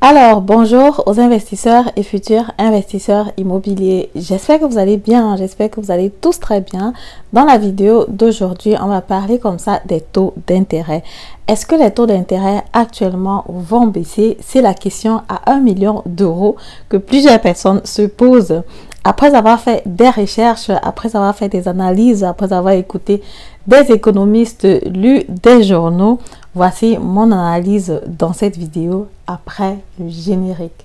Alors, bonjour aux investisseurs et futurs investisseurs immobiliers. J'espère que vous allez bien, j'espère que vous allez tous très bien. Dans la vidéo d'aujourd'hui, on va parler comme ça des taux d'intérêt. Est-ce que les taux d'intérêt actuellement vont baisser? C'est la question à 1 million d'euros que plusieurs personnes se posent. Après avoir fait des recherches, après avoir fait des analyses, après avoir écouté des économistes, lu des journaux, voici mon analyse dans cette vidéo après le générique.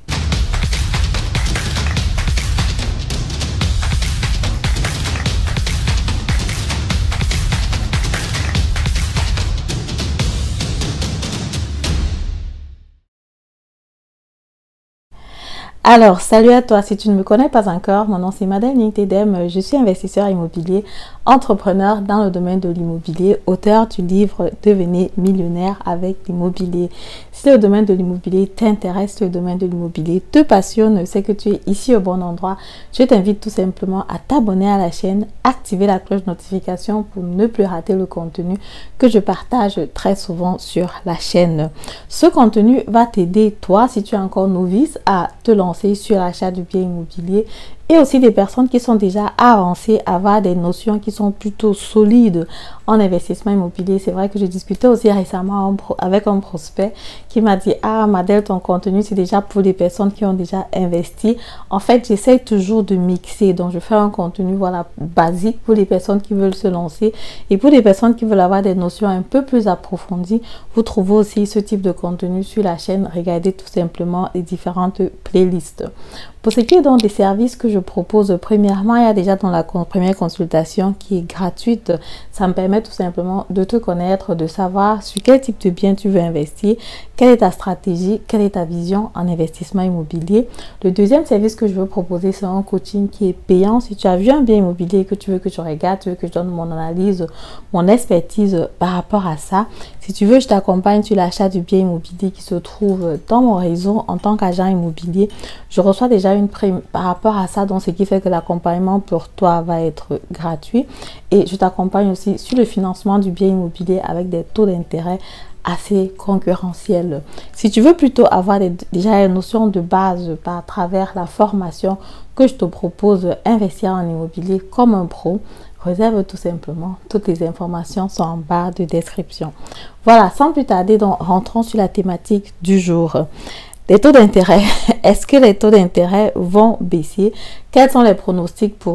Alors, salut à toi, si tu ne me connais pas encore, mon nom c'est Madeleine Ning-Tedem, je suis investisseur immobilier, entrepreneur dans le domaine de l'immobilier, auteur du livre Devenez millionnaire avec l'immobilier. Si le domaine de l'immobilier t'intéresse, si le domaine de l'immobilier te passionne, c'est que tu es ici au bon endroit. Je t'invite tout simplement à t'abonner à la chaîne, activer la cloche de notification pour ne plus rater le contenu que je partage très souvent sur la chaîne. Ce contenu va t'aider, toi, si tu es encore novice, à te lancer sur l'achat du bien immobilier et aussi des personnes qui sont déjà avancées, avoir des notions qui sont plutôt solides en investissement immobilier. C'est vrai que j'ai discuté aussi récemment avec un prospect qui m'a dit: ah Madeleine, ton contenu c'est déjà pour les personnes qui ont déjà investi. En fait, j'essaie toujours de mixer, donc je fais un contenu voilà basique pour les personnes qui veulent se lancer et pour les personnes qui veulent avoir des notions un peu plus approfondies. Vous trouvez aussi ce type de contenu sur la chaîne. Regardez tout simplement les différentes playlists. Pour ce qui est donc des services que je propose, premièrement, il y a déjà dans la première consultation qui est gratuite. Ça me permet tout simplement de te connaître, de savoir sur quel type de bien tu veux investir, quelle est ta stratégie, quelle est ta vision en investissement immobilier. Le deuxième service que je veux proposer, c'est un coaching qui est payant. Si tu as vu un bien immobilier que tu veux que je regarde, tu veux que je donne mon analyse, mon expertise par rapport à ça. Si tu veux, je t'accompagne sur l'achat du bien immobilier qui se trouve dans mon réseau en tant qu'agent immobilier. Je reçois déjà une prime par rapport à ça, donc ce qui fait que l'accompagnement pour toi va être gratuit. Et je t'accompagne aussi sur le financement du bien immobilier avec des taux d'intérêt assez concurrentiels. Si tu veux plutôt avoir déjà une notion de base par travers la formation que je te propose, investir en immobilier comme un pro, réserve tout simplement. Toutes les informations sont en barre de description. Voilà, sans plus tarder, donc rentrons sur la thématique du jour. Les taux d'intérêt. Est-ce que les taux d'intérêt vont baisser? Quels sont les pronostics pour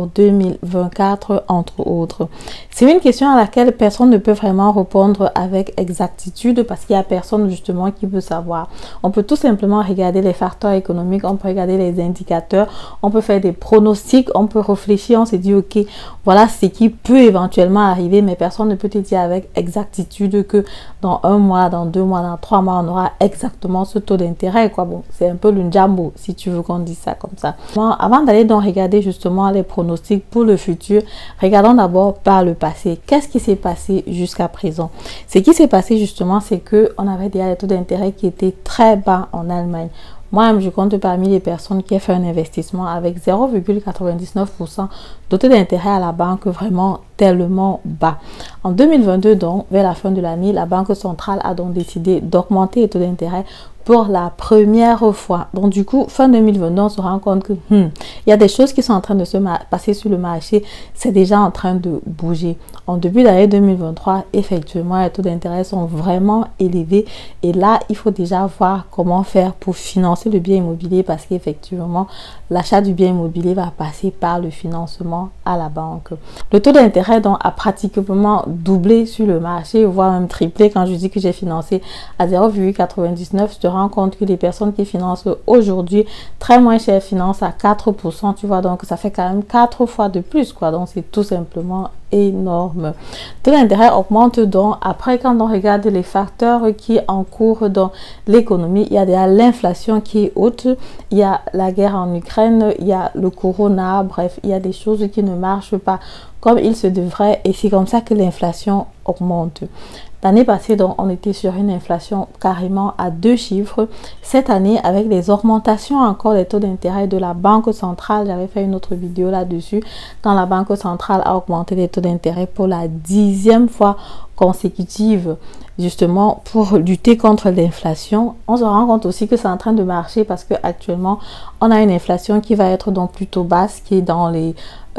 2024 entre autres? C'est une question à laquelle personne ne peut vraiment répondre avec exactitude parce qu'il n'y a personne justement qui veut savoir. On peut tout simplement regarder les facteurs économiques, on peut regarder les indicateurs, on peut faire des pronostics, on peut réfléchir, on se dit ok, voilà ce qui peut éventuellement arriver, mais personne ne peut te dire avec exactitude que dans 1 mois, dans 2 mois, dans 3 mois, on aura exactement ce taux d'intérêt. Bon, c'est un peu le njambo si tu veux qu'on dise ça comme ça. Bon, avant d'aller donc regarder justement les pronostics pour le futur, regardons d'abord par le passé. Qu'est-ce qui s'est passé jusqu'à présent? Ce qui s'est passé justement, c'est que on avait déjà des taux d'intérêt qui étaient très bas en Allemagne. Moi-même, je compte parmi les personnes qui ont fait un investissement avec 0,99% de taux d'intérêt à la banque, vraiment tellement bas. En 2022, donc, vers la fin de l'année, la Banque centrale a donc décidé d'augmenter les taux d'intérêt pour la première fois. Donc du coup, fin 2022, on se rend compte que il y a des choses qui sont en train de se passer sur le marché. C'est déjà en train de bouger. En début d'année 2023, effectivement, les taux d'intérêt sont vraiment élevés. Et là, il faut déjà voir comment faire pour financer le bien immobilier parce qu'effectivement, l'achat du bien immobilier va passer par le financement à la banque. Le taux d'intérêt donc a pratiquement doublé sur le marché, voire même triplé. Quand je dis que j'ai financé à 0,99, je te rends compte que les personnes qui financent aujourd'hui très moins cher financent à 4%, tu vois, donc ça fait quand même 4 fois de plus, quoi. Donc c'est tout simplement énorme. Taux d'intérêt augmente donc après quand on regarde les facteurs qui encourent dans l'économie. Il y a déjà l'inflation qui est haute, il y a la guerre en Ukraine, il y a le corona, bref, il y a des choses qui ne marchent pas comme il se devrait et c'est comme ça que l'inflation augmente. L'année passée, donc, on était sur une inflation carrément à 2 chiffres. Cette année, avec les augmentations encore des taux d'intérêt de la Banque centrale, j'avais fait une autre vidéo là-dessus, quand la Banque centrale a augmenté les taux d'intérêt pour la 10e fois consécutive. justement pour lutter contre l'inflation. On se rend compte aussi que c'est en train de marcher parce que actuellement on a une inflation qui va être donc plutôt basse, qui est dans les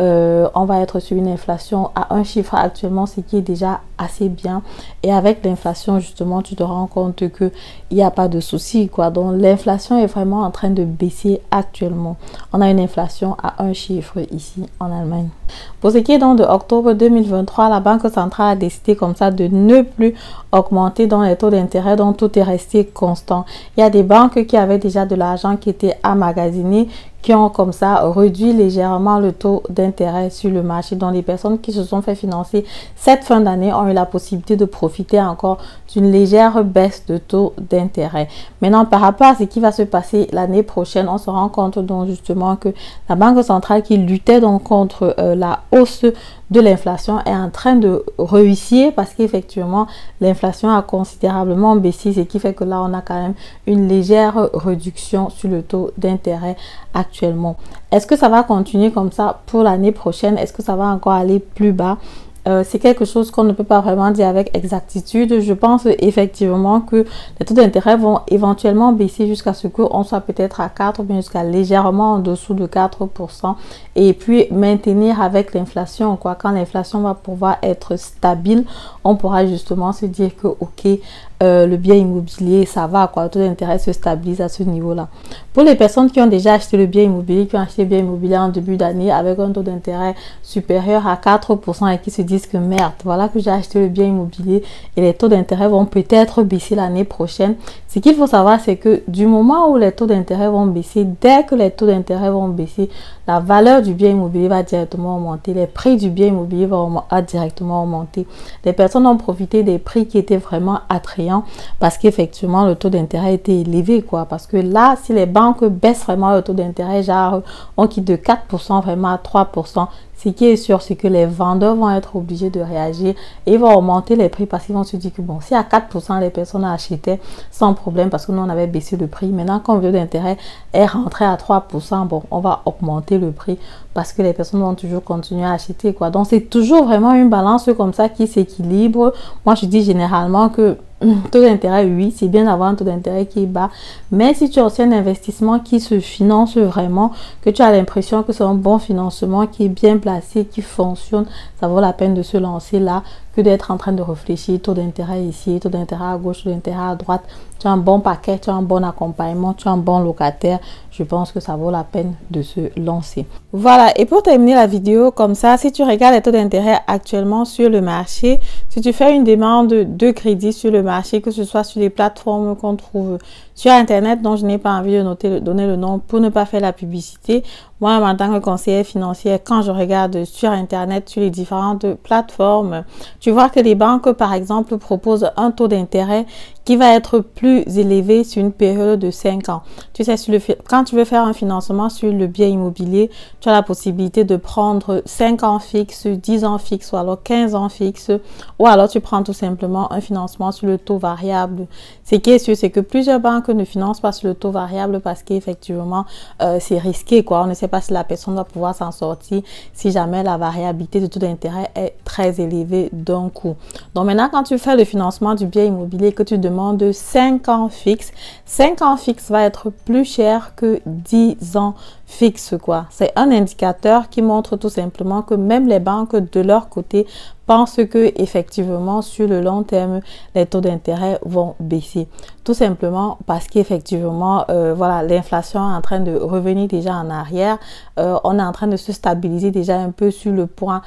on va être sur une inflation à un chiffre actuellement, ce qui est déjà assez bien. Et avec l'inflation, justement, tu te rends compte que il n'y a pas de souci, quoi. Donc, l'inflation est vraiment en train de baisser actuellement. On a une inflation à un chiffre ici en Allemagne. Pour ce qui est donc de octobre 2023, la Banque centrale a décidé comme ça de ne plus augmenter dans les taux d'intérêt, donc tout est resté constant. Il y a des banques qui avaient déjà de l'argent qui était emmagasiné, qui ont comme ça réduit légèrement le taux d'intérêt sur le marché. Donc les personnes qui se sont fait financer cette fin d'année ont eu la possibilité de profiter encore d'une légère baisse de taux d'intérêt. Maintenant, par rapport à ce qui va se passer l'année prochaine, on se rend compte donc justement que la Banque centrale qui luttait donc contre la hausse de l'inflation est en train de réussir parce qu'effectivement l'inflation a considérablement baissé, ce qui fait que là on a quand même une légère réduction sur le taux d'intérêt actuellement. Est-ce que ça va continuer comme ça pour l'année prochaine? Est-ce que ça va encore aller plus bas? C'est quelque chose qu'on ne peut pas vraiment dire avec exactitude. Je pense effectivement que les taux d'intérêt vont éventuellement baisser jusqu'à ce qu'on soit peut-être à 4 ou bien jusqu'à légèrement en dessous de 4%. Et puis maintenir avec l'inflation, quoi. Quand l'inflation va pouvoir être stable, on pourra justement se dire que ok, le bien immobilier, ça va, quoi. Le taux d'intérêt se stabilise à ce niveau-là. Pour les personnes qui ont déjà acheté le bien immobilier, qui ont acheté le bien immobilier en début d'année avec un taux d'intérêt supérieur à 4% et qui se disent que merde, voilà que j'ai acheté le bien immobilier et les taux d'intérêt vont peut-être baisser l'année prochaine. Ce qu'il faut savoir, c'est que du moment où les taux d'intérêt vont baisser, dès que les taux d'intérêt vont baisser, la valeur du bien immobilier va directement augmenter, les prix du bien immobilier vont directement augmenter. Les personnes ont profité des prix qui étaient vraiment attrayants parce qu'effectivement le taux d'intérêt était élevé, quoi. Parce que là, si les banques baissent vraiment le taux d'intérêt, genre on quitte de 4% vraiment à 3%, ce qui est sûr, c'est que les vendeurs vont être obligés de réagir et ils vont augmenter les prix parce qu'ils vont se dire que bon, si à 4% les personnes achetaient sans problème parce que nous on avait baissé le prix, maintenant quand le taux d'intérêt est rentré à 3%, bon, on va augmenter le prix parce que les personnes vont toujours continuer à acheter, quoi. Donc c'est toujours vraiment une balance comme ça qui s'équilibre. Moi je dis généralement que taux d'intérêt, oui, c'est bien d'avoir un taux d'intérêt qui est bas, mais si tu as aussi un investissement qui se finance vraiment, que tu as l'impression que c'est un bon financement qui est bien placé, qui fonctionne, ça vaut la peine de se lancer là que d'être en train de réfléchir taux d'intérêt ici, taux d'intérêt à gauche, taux d'intérêt à droite. Tu as un bon paquet, tu as un bon accompagnement, tu as un bon locataire. Je pense que ça vaut la peine de se lancer. Voilà, et pour terminer la vidéo comme ça, si tu regardes les taux d'intérêt actuellement sur le marché, si tu fais une demande de crédit sur le marché, que ce soit sur les plateformes qu'on trouve sur Internet, dont je n'ai pas envie de donner le nom pour ne pas faire la publicité. Moi, en tant que conseillère financière, quand je regarde sur Internet, sur les différentes plateformes, tu vois que les banques, par exemple, proposent un taux d'intérêt qui va être plus élevé sur une période de 5 ans. Tu sais, quand tu veux faire un financement sur le bien immobilier, tu as la possibilité de prendre 5 ans fixes, 10 ans fixes ou alors 15 ans fixes, ou alors tu prends tout simplement un financement sur le taux variable. Ce qui est sûr, c'est que plusieurs banques ne financent pas sur le taux variable parce qu'effectivement, c'est risqué, quoi. On ne sait pas si la personne va pouvoir s'en sortir si jamais la variabilité du taux d'intérêt est très élevée d'un coup. Donc maintenant, quand tu fais le financement du bien immobilier, que tu demandes de 5 ans fixes, 5 ans fixes va être plus cher que 10 ans fixes, quoi. C'est un indicateur qui montre tout simplement que même les banques de leur côté pensent que effectivement sur le long terme les taux d'intérêt vont baisser, tout simplement parce qu'effectivement voilà, l'inflation est en train de revenir déjà en arrière, on est en train de se stabiliser déjà un peu sur le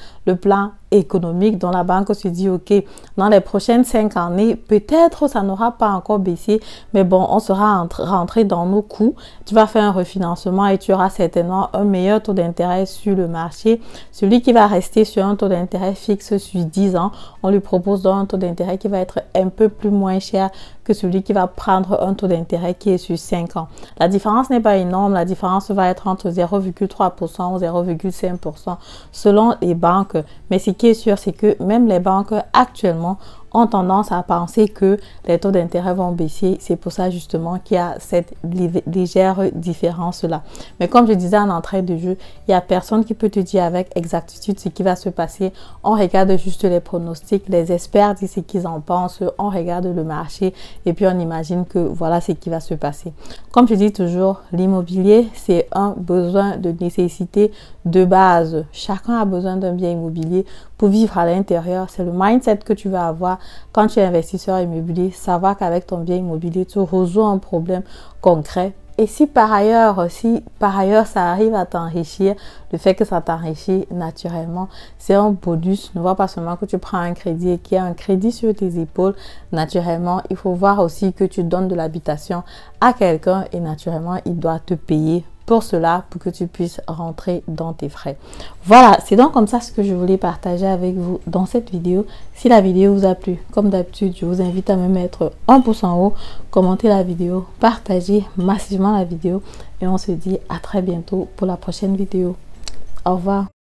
plan économique, dont la banque se dit ok, dans les prochaines 5 années peut-être ça n'aura pas encore baissé, mais bon, on sera rentré dans nos coûts, tu vas faire un refinancement et tu auras certainement un meilleur taux d'intérêt sur le marché. Celui qui va rester sur un taux d'intérêt fixe sur 10 ans, on lui propose donc un taux d'intérêt qui va être un peu plus moins cher que celui qui va prendre un taux d'intérêt qui est sur 5 ans. La différence n'est pas énorme, la différence va être entre 0,3% ou 0,5% selon les banques. Mais ce qui est sûr, c'est que même les banques actuellement ont tendance à penser que les taux d'intérêt vont baisser. C'est pour ça justement qu'il y a cette légère différence-là. Mais comme je disais en entrée de jeu, il n'y a personne qui peut te dire avec exactitude ce qui va se passer. On regarde juste les pronostics, les experts disent ce qu'ils en pensent, on regarde le marché et puis on imagine que voilà ce qui va se passer. Comme je dis toujours, l'immobilier, c'est un besoin de nécessité de base. Chacun a besoin d'un bien immobilier pour vivre à l'intérieur. C'est le mindset que tu vas avoir quand tu es investisseur immobilier. Savoir qu'avec ton bien immobilier, tu résous un problème concret. Et si par ailleurs ça arrive à t'enrichir, le fait que ça t'enrichit naturellement, c'est un bonus. Ne vois pas seulement que tu prends un crédit et qu'il y a un crédit sur tes épaules. Naturellement, il faut voir aussi que tu donnes de l'habitation à quelqu'un et naturellement, il doit te payer pour cela, pour que tu puisses rentrer dans tes frais. Voilà, c'est donc comme ça ce que je voulais partager avec vous dans cette vidéo. Si la vidéo vous a plu, comme d'habitude, je vous invite à me mettre un pouce en haut, commenter la vidéo, partager massivement la vidéo et on se dit à très bientôt pour la prochaine vidéo. Au revoir.